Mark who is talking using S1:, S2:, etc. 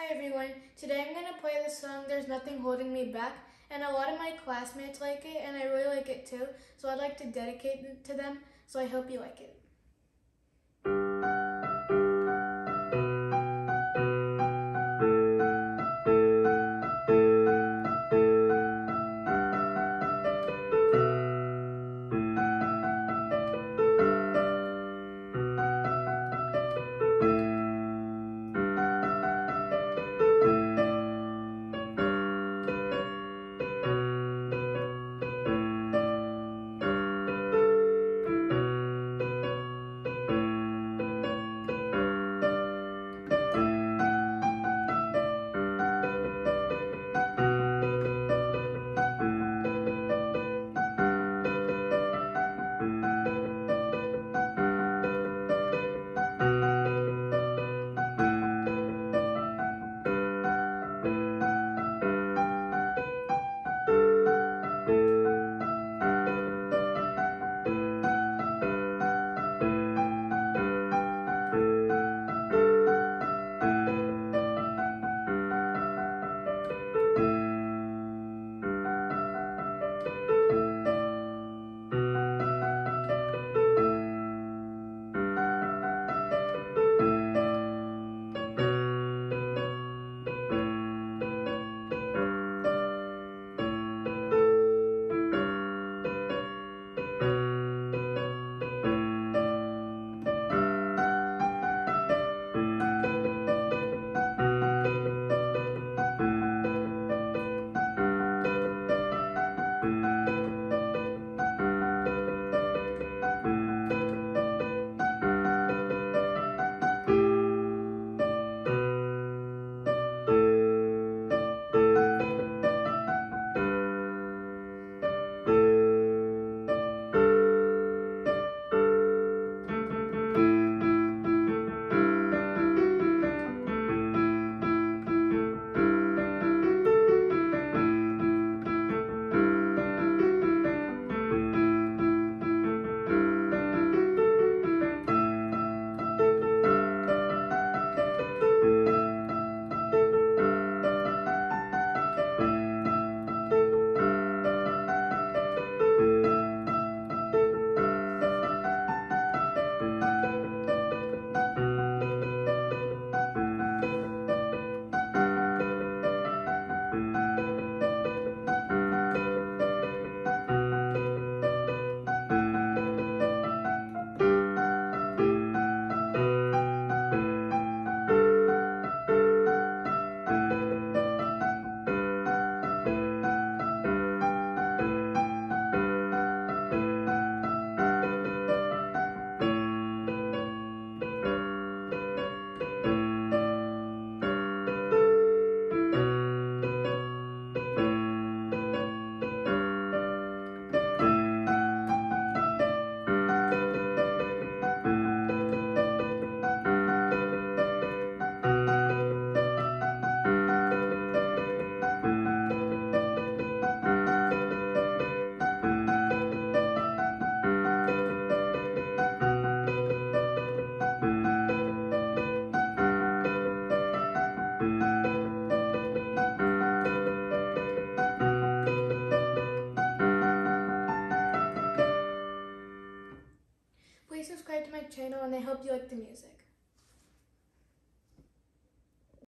S1: Hi everyone, today I'm going to play the song There's Nothing Holding Me Back, and a lot of my classmates like it and I really like it too, so I'd like to dedicate it to them, so I hope you like it. Please subscribe to my channel and I hope you like the music.